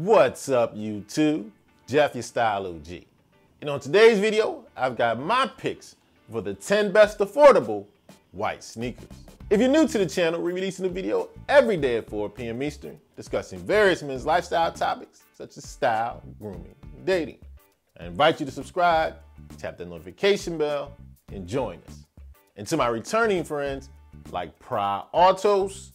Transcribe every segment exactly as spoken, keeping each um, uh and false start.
What's up, YouTube? Jeff, your style O G. And on today's video, I've got my picks for the ten best affordable white sneakers. If you're new to the channel, we're releasing a video every day at four p m Eastern, discussing various men's lifestyle topics such as style, grooming, and dating. I invite you to subscribe, tap the notification bell, and join us. And to my returning friends, like Pride Autos,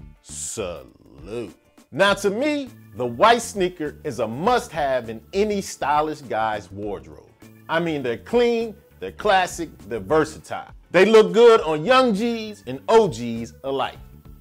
salute. Now to me, the white sneaker is a must-have in any stylish guy's wardrobe. I mean, they're clean, they're classic, they're versatile. They look good on young G's and O Gs alike.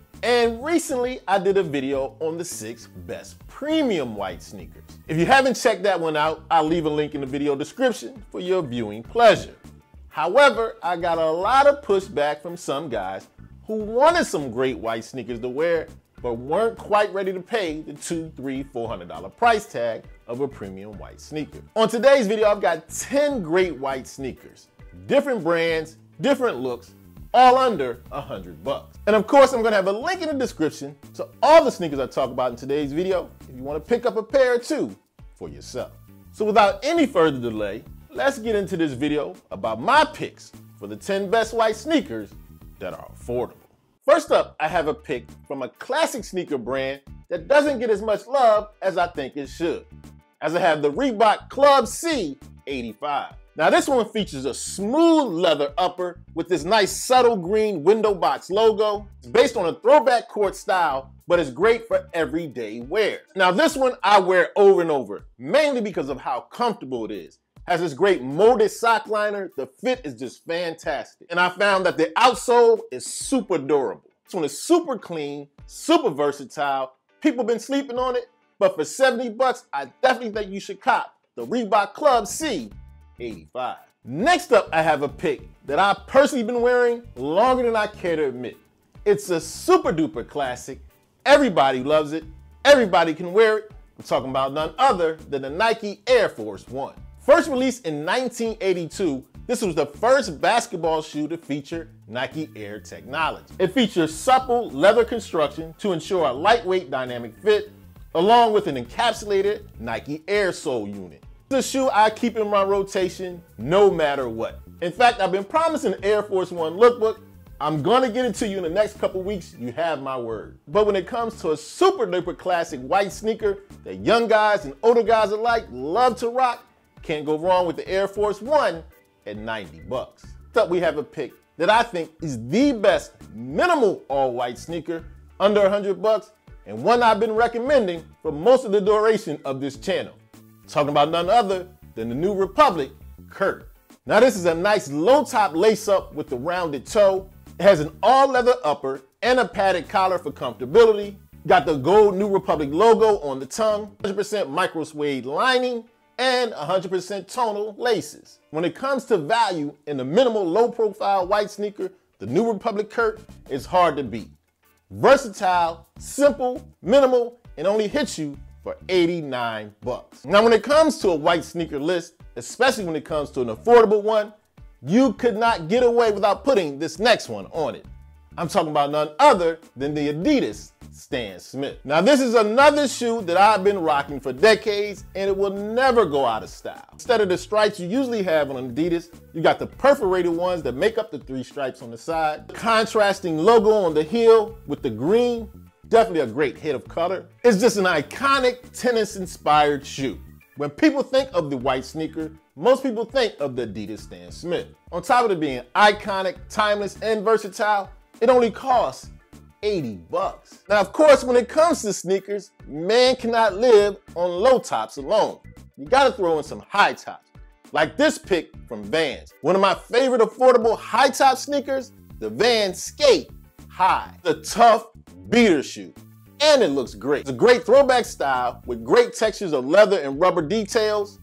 And recently, I did a video on the six best premium white sneakers. If you haven't checked that one out, I'll leave a link in the video description for your viewing pleasure. However, I got a lot of pushback from some guys who wanted some great white sneakers to wear, but weren't quite ready to pay the two, three, four hundred dollar price tag of a premium white sneaker. On today's video, I've got ten great white sneakers, different brands, different looks, all under a hundred bucks. And of course, I'm gonna have a link in the description to all the sneakers I talk about in today's video if you wanna pick up a pair or two for yourself. So without any further delay, let's get into this video about my picks for the ten best white sneakers that are affordable. First up, I have a pick from a classic sneaker brand that doesn't get as much love as I think it should, as I have the Reebok Club C eighty-five. Now this one features a smooth leather upper with this nice subtle green window box logo. It's based on a throwback court style, but it's great for everyday wear. Now this one I wear over and over, mainly because of how comfortable it is. Has this great molded sock liner, the fit is just fantastic. And I found that the outsole is super durable. This one is super clean, super versatile. People been sleeping on it, but for seventy bucks, I definitely think you should cop the Reebok Club C eighty-five. Next up, I have a pick that I've personally been wearing longer than I care to admit. It's a super duper classic. Everybody loves it. Everybody can wear it. I'm talking about none other than the Nike Air Force One. First released in nineteen eighty-two, this was the first basketball shoe to feature Nike Air technology. It features supple leather construction to ensure a lightweight dynamic fit, along with an encapsulated Nike Air sole unit. It's a shoe I keep in my rotation no matter what. In fact, I've been promising Air Force One lookbook. I'm gonna get it to you in the next couple weeks, you have my word. But when it comes to a super duper classic white sneaker that young guys and older guys alike love to rock, can't go wrong with the Air Force One at ninety bucks. Next up, we have a pick that I think is the best minimal all-white sneaker under a hundred bucks, and one I've been recommending for most of the duration of this channel. Talking about none other than the New Republic Kurt. Now this is a nice low-top lace-up with the rounded toe. It has an all-leather upper and a padded collar for comfortability. Got the gold New Republic logo on the tongue, one hundred percent micro suede lining, and one hundred percent tonal laces. When it comes to value in the minimal low-profile white sneaker, the New Republic Kurt is hard to beat. Versatile, simple, minimal, and only hits you for eighty-nine bucks. Now when it comes to a white sneaker list, especially when it comes to an affordable one, you could not get away without putting this next one on it. I'm talking about none other than the Adidas Stan Smith. Now this is another shoe that I've been rocking for decades and it will never go out of style. Instead of the stripes you usually have on Adidas, you got the perforated ones that make up the three stripes on the side. Contrasting logo on the heel with the green, definitely a great hit of color. It's just an iconic tennis-inspired shoe. When people think of the white sneaker, most people think of the Adidas Stan Smith. On top of it being iconic, timeless, and versatile, it only costs eighty bucks. Now, of course, when it comes to sneakers, man cannot live on low tops alone. You gotta throw in some high tops, like this pick from Vans. One of my favorite affordable high top sneakers, the Vans Skate High. The tough beater shoe, and it looks great. It's a great throwback style with great textures of leather and rubber details,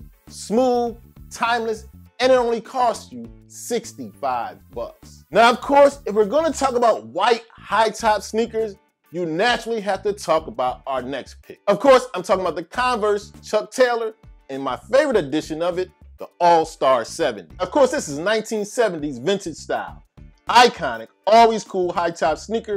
smooth, timeless, and it only costs you sixty-five bucks. Now, of course, if we're gonna talk about white high-top sneakers, you naturally have to talk about our next pick. Of course, I'm talking about the Converse Chuck Taylor, and my favorite edition of it, the All-Star seventy. Of course, this is nineteen seventies vintage style. Iconic, always cool high-top sneaker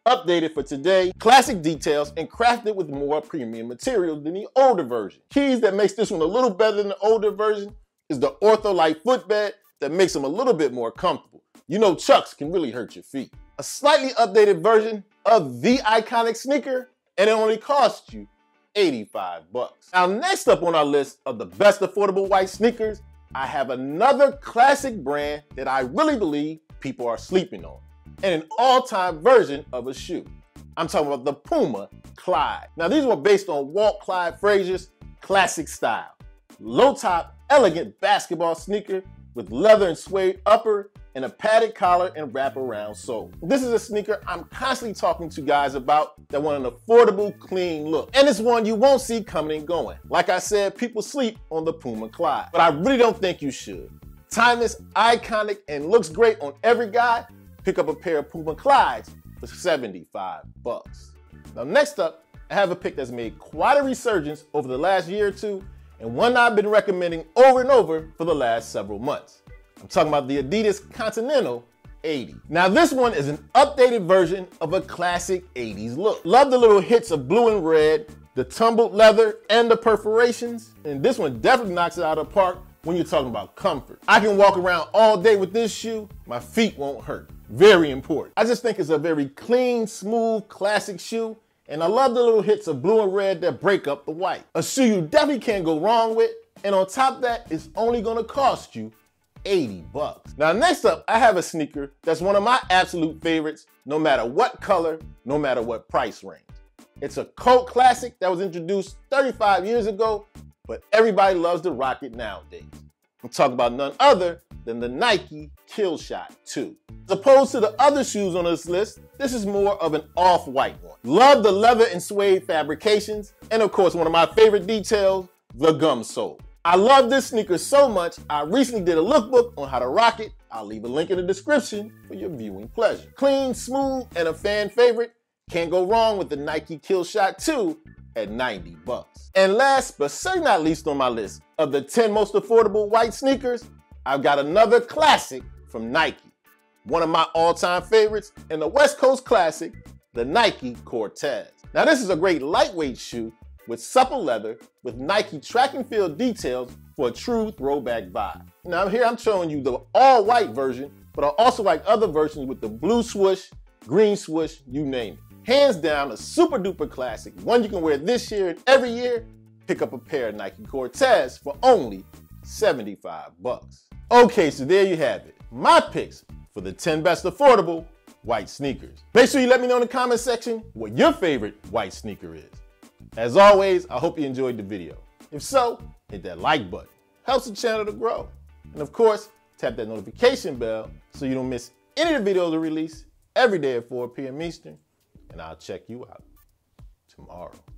updated for today, classic details, and crafted with more premium materials than the older version. Keys that makes this one a little better than the older version is the Ortholite footbed that makes them a little bit more comfortable. You know Chucks can really hurt your feet. A slightly updated version of the iconic sneaker, and it only costs you eighty-five bucks. Now, next up on our list of the best affordable white sneakers, I have another classic brand that I really believe people are sleeping on, and an all-time version of a shoe. I'm talking about the Puma Clyde. Now, these were based on Walt Clyde Frazier's classic style. Low-top, elegant basketball sneaker with leather and suede upper and a padded collar and wraparound sole. This is a sneaker I'm constantly talking to guys about that want an affordable, clean look. And it's one you won't see coming and going. Like I said, people sleep on the Puma Clyde, but I really don't think you should. Timeless, iconic, and looks great on every guy. Pick up a pair of Puma Clydes for seventy-five bucks. Now, next up, I have a pick that's made quite a resurgence over the last year or two, and one I've been recommending over and over for the last several months. I'm talking about the Adidas Continental eighty. Now, this one is an updated version of a classic eighties look. Love the little hits of blue and red, the tumbled leather, and the perforations. And this one definitely knocks it out of the park when you're talking about comfort. I can walk around all day with this shoe, my feet won't hurt. Very important. I just think it's a very clean, smooth, classic shoe, and I love the little hits of blue and red that break up the white. A shoe you definitely can't go wrong with, and on top of that, it's only gonna cost you eighty bucks. Now, next up, I have a sneaker that's one of my absolute favorites, no matter what color, no matter what price range. It's a cult classic that was introduced thirty-five years ago, but everybody loves to rock it nowadays. I'm talking about none other than the Nike Killshot two. As opposed to the other shoes on this list, this is more of an off-white one. Love the leather and suede fabrications, and of course, one of my favorite details, the gum sole. I love this sneaker so much, I recently did a lookbook on how to rock it. I'll leave a link in the description for your viewing pleasure. Clean, smooth, and a fan favorite. Can't go wrong with the Nike Killshot two at ninety bucks. And last, but certainly not least on my list of the ten most affordable white sneakers, I've got another classic from Nike. One of my all-time favorites and the West Coast classic, the Nike Cortez. Now, this is a great lightweight shoe with supple leather with Nike track and field details for a true throwback vibe. Now here I'm showing you the all white version, but I also like other versions with the blue swoosh, green swoosh, you name it. Hands down, a super duper classic, one you can wear this year and every year. Pick up a pair of Nike Cortez for only seventy-five bucks. Okay, so there you have it. My picks for the ten best affordable white sneakers. Make sure you let me know in the comment section what your favorite white sneaker is. As always, I hope you enjoyed the video. If so, hit that like button. Helps the channel to grow. And of course, tap that notification bell so you don't miss any of the videos I release every day at four p m Eastern. And I'll check you out tomorrow.